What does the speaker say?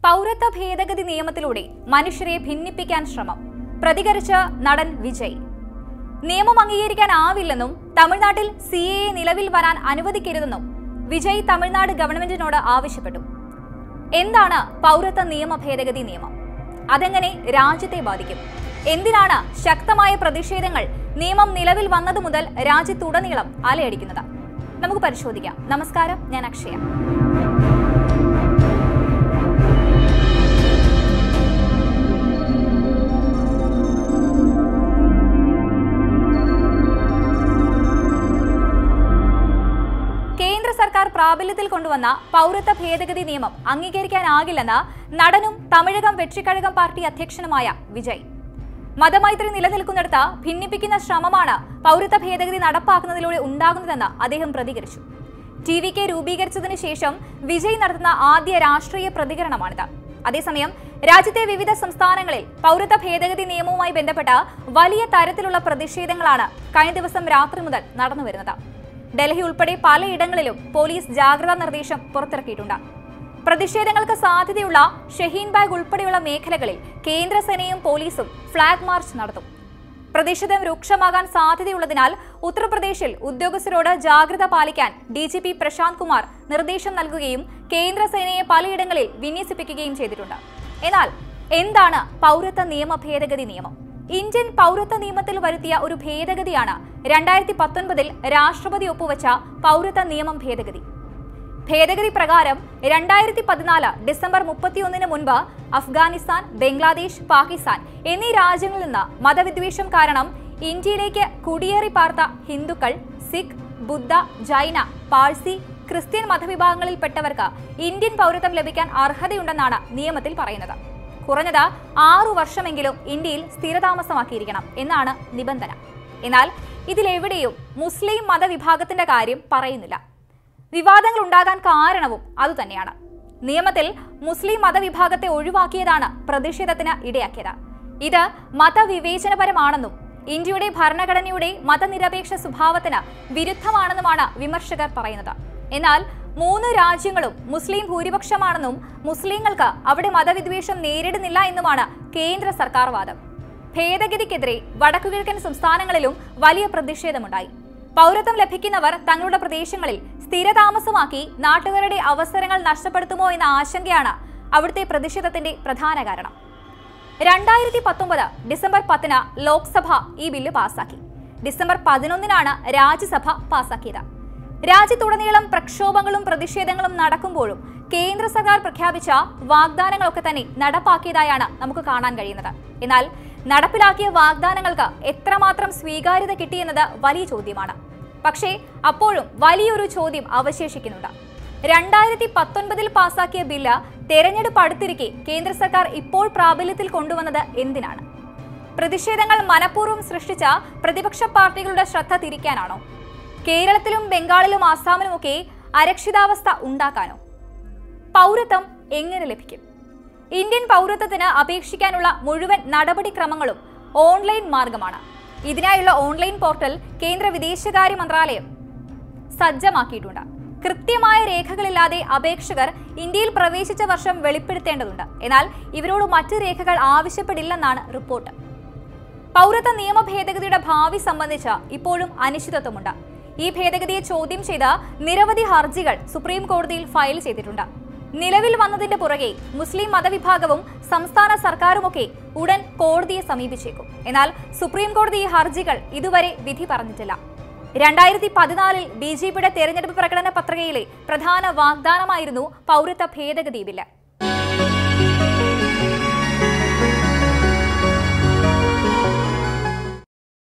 പൗരത്വ ഭേദഗതി നിയമത്തിലൂടെ മനുഷ്യരെ ഭിന്നിപ്പിക്കാൻ ശ്രമം. പ്രതികരിച്ച നടൻ വിജയ്. നിയമം അംഗീകരിക്കാനാവില്ലെന്നും തമിഴ്നാട്ടിൽ CAA നിലവിൽ വരാൻ അനുവദിക്കരുതെന്നും വിജയ് തമിഴ്നാട് ഗവൺമെന്റിനോട് ആവശ്യപ്പെട്ടു. എന്താണ് പൗരത്വ നിയമ ഭേദഗതി നിയമം? അതെങ്ങനെ രാജ്യത്തെ ബാധിക്കും? എന്തിനാണ് ശക്തമായ പ്രതിഷേധങ്ങൾ നിയമം നിലവിൽ വന്നതു മുതൽ രാജ്യത്തുടനീളം അലയടിക്കുന്നത്? നമുക്ക് പരിശോധിക്കാം. നമസ്കാരം, ഞാൻ അക്ഷയ. കേന്ദ്ര സർക്കാർ പ്രാബല്യത്തിൽ കൊണ്ടുവന്ന പൗരത്വ ഭേദഗതി നിയമം അംഗീകരിക്കാനാകില്ലെന്ന് നടനും തമിഴകം വെട്രിക്കഴകം പാർട്ടി അധ്യക്ഷനുമായ വിജയ്. മതമൈത്രി നിലനിൽക്കുന്നിടത്ത് ഭിന്നിപ്പിക്കുന്ന ശ്രമമാണ് പൗരത്വ ഭേദഗതി നടപ്പാക്കുന്നതിലൂടെ ഉണ്ടാകുന്നതെന്ന് അദ്ദേഹം പ്രതികരിച്ചു. TVK രൂപീകരിച്ചതിനു ശേഷം വിജയ് നടത്തുന്ന ആദ്യ രാഷ്ട്രീയ പ്രതികരണമാണിത്. അതേസമയം രാജ്യത്തെ വിവിധ സംസ്ഥാനങ്ങളിൽ പൗരത്വ ഭേദഗതി നിയമവുമായി ബന്ധപ്പെട്ട വലിയ തരത്തിലുള്ള പ്രതിഷേധങ്ങളാണ് കഴിഞ്ഞ ദിവസം രാത്രി മുതൽ നടന്നുവരുന്നത്. ഡൽഹി ഉൾപ്പെടെ പലയിടങ്ങളിലും പോലീസ് ജാഗ്രതാ നിർദ്ദേശം പുറത്തിറക്കിയിട്ടുണ്ട്. പ്രതിഷേധങ്ങൾക്ക് സാധ്യതയുള്ള ഷഹീൻബാഗ് ഉൾപ്പെടെയുള്ള മേഖലകളിൽ കേന്ദ്രസേനയും പോലീസും ഫ്ളാഗ് മാർച്ച് നടത്തും. പ്രതിഷേധം രൂക്ഷമാകാൻ സാധ്യതയുള്ളതിനാൽ ഉത്തർപ്രദേശിൽ ഉദ്യോഗസ്ഥരോട് ജാഗ്രത പാലിക്കാൻ DGP പ്രശാന്ത് കുമാർ നിർദ്ദേശം നൽകുകയും കേന്ദ്രസേനയെ പലയിടങ്ങളിൽ വിന്യസിപ്പിക്കുകയും ചെയ്തിട്ടുണ്ട്. എന്നാൽ എന്താണ് പൗരത്വ നിയമ ഭേദഗതി നിയമം? ഇന്ത്യൻ പൗരത്വ നിയമത്തിൽ വരുത്തിയ ഒരു ഭേദഗതിയാണ് 2019 രാഷ്ട്രപതി ഒപ്പുവെച്ച പൗരത്വ നിയമം ഭേദഗതി. ഭേദഗതി പ്രകാരം 2014 ഡിസംബർ 31 മുൻപ് അഫ്ഗാനിസ്ഥാൻ, ബംഗ്ലാദേശ്, പാകിസ്ഥാൻ എന്നീ രാജ്യങ്ങളിൽ നിന്ന് മതവിദ്വേഷം കാരണം ഇന്ത്യയിലേക്ക് കുടിയേറി പാർത്ത ഹിന്ദുക്കൾ, സിഖ്, ബുദ്ധ, ജൈന, പാഴ്സി, ക്രിസ്ത്യൻ മതവിഭാഗങ്ങളിൽപ്പെട്ടവർക്ക് ഇന്ത്യൻ പൗരത്വം ലഭിക്കാൻ അർഹതയുണ്ടെന്നാണ് നിയമത്തിൽ പറയുന്നത്. കുറഞ്ഞത് 6 വർഷമെങ്കിലും ഇന്ത്യയിൽ സ്ഥിരതാമസമാക്കിയിരിക്കണം എന്നാണ് നിബന്ധന. എന്നാൽ ഇതിലെവിടെയും മുസ്ലിം മതവിഭാഗത്തിന്റെ കാര്യം പറയുന്നില്ല. വിവാദങ്ങൾ ഉണ്ടാകാൻ കാരണവും അതുതന്നെയാണ്. നിയമത്തിൽ മുസ്ലിം മതവിഭാഗത്തെ ഒഴിവാക്കിയതാണ് പ്രതിഷേധത്തിന് ഇടയാക്കിയത്. ഇത് മതവിവേചനപരമാണെന്നും ഇന്ത്യയുടെ ഭരണഘടനയുടെ മതനിരപേക്ഷ സ്വഭാവത്തിന് വിരുദ്ധമാണെന്നുമാണ് വിമർശകർ പറയുന്നത്. എന്നാൽ 3 രാജ്യങ്ങളും മുസ്ലിം ഭൂരിപക്ഷമാണെന്നും മുസ്ലിങ്ങൾക്ക് അവിടെ മതവിദ്വേഷം നേരിടുന്നില്ല എന്നുമാണ് കേന്ദ്ര സർക്കാർ വാദം. ഭേദഗതിക്കെതിരെ വടക്കുകിഴക്കൻ സംസ്ഥാനങ്ങളിലും വലിയ പ്രതിഷേധമുണ്ടായി. പൗരത്വം ലഭിക്കുന്നവർ തങ്ങളുടെ പ്രദേശങ്ങളിൽ സ്ഥിരതാമസമാക്കി നാട്ടുകാരുടെ അവസരങ്ങൾ നഷ്ടപ്പെടുത്തുമോ എന്ന ആശങ്കയാണ് അവിടുത്തെ പ്രതിഷേധത്തിന്റെ പ്രധാന കാരണം. 2019 ഡിസംബർ 10 ലോക്സഭ ഈ ബില്ല് പാസാക്കി. ഡിസംബർ 11 രാജ്യസഭ പാസാക്കിയത്. രാജ്യത്തുടനീളം പ്രക്ഷോഭങ്ങളും പ്രതിഷേധങ്ങളും നടക്കുമ്പോഴും കേന്ദ്ര സർക്കാർ പ്രഖ്യാപിച്ച വാഗ്ദാനങ്ങളൊക്കെ തന്നെ നടപ്പാക്കിയതായാണ് നമുക്ക് കാണാൻ കഴിയുന്നത്. എന്നാൽ നടപ്പിലാക്കിയ വാഗ്ദാനങ്ങൾക്ക് എത്രമാത്രം സ്വീകാര്യത കിട്ടിയെന്നത് വലിയ ചോദ്യമാണ്. പക്ഷേ അപ്പോഴും വലിയൊരു ചോദ്യം അവശേഷിക്കുന്നുണ്ട്. 2019 പാസാക്കിയ ബില്ല് തെരഞ്ഞെടുപ്പ് അടുത്തിരിക്കെ കേന്ദ്ര സർക്കാർ ഇപ്പോൾ പ്രാബല്യത്തിൽ കൊണ്ടുവന്നത് എന്തിനാണ്? പ്രതിഷേധങ്ങൾ മനഃപൂർവ്വം സൃഷ്ടിച്ച പ്രതിപക്ഷ പാർട്ടികളുടെ ശ്രദ്ധ തിരിക്കാനാണോ? കേരളത്തിലും ബംഗാളിലും ആസാമിലുമൊക്കെ അരക്ഷിതാവസ്ഥ ഉണ്ടാക്കാനോ? പൗരത്വം എങ്ങനെ ലഭിക്കും? ഇന്ത്യൻ പൗരത്വത്തിന് അപേക്ഷിക്കാനുള്ള മുഴുവൻ നടപടിക്രമങ്ങളും ഓൺലൈൻ മാർഗമാണ്. ഇതിനായുള്ള ഓൺലൈൻ പോർട്ടൽ കേന്ദ്ര വിദേശകാര്യ മന്ത്രാലയം സജ്ജമാക്കിയിട്ടുണ്ട്. കൃത്യമായ രേഖകളില്ലാതെ അപേക്ഷകർ ഇന്ത്യയിൽ പ്രവേശിച്ച വർഷം വെളിപ്പെടുത്തേണ്ടതുണ്ട്. എന്നാൽ ഇവരോട് മറ്റ് രേഖകൾ ആവശ്യപ്പെടില്ലെന്നാണ് റിപ്പോർട്ട്. പൗരത്വ നിയമ ഭേദഗതിയുടെ ഭാവി സംബന്ധിച്ച് ഇപ്പോഴും അനിശ്ചിതത്വമുണ്ട്. ഈ ഭേദഗതിയെ ചോദ്യം ചെയ്ത് നിരവധി ഹർജികൾ സുപ്രീം കോടതിയിൽ ഫയൽ ചെയ്തിട്ടുണ്ട്. നിലവിൽ വന്നതിന്റെ പുറകെ മുസ്ലിം മതവിഭാഗവും സംസ്ഥാന സർക്കാരുമൊക്കെ ഉടൻ കോടതിയെ സമീപിച്ചേക്കും. എന്നാൽ സുപ്രീം കോടതി ഈ ഹർജികൾ ഇതുവരെ വിധി പറഞ്ഞിട്ടില്ല. 2014 BJPയുടെ തെരഞ്ഞെടുപ്പ് പ്രകടന പത്രികയിലെ പ്രധാന വാഗ്ദാനമായിരുന്നു പൗരത്വ ഭേദഗതി ബില്ല്.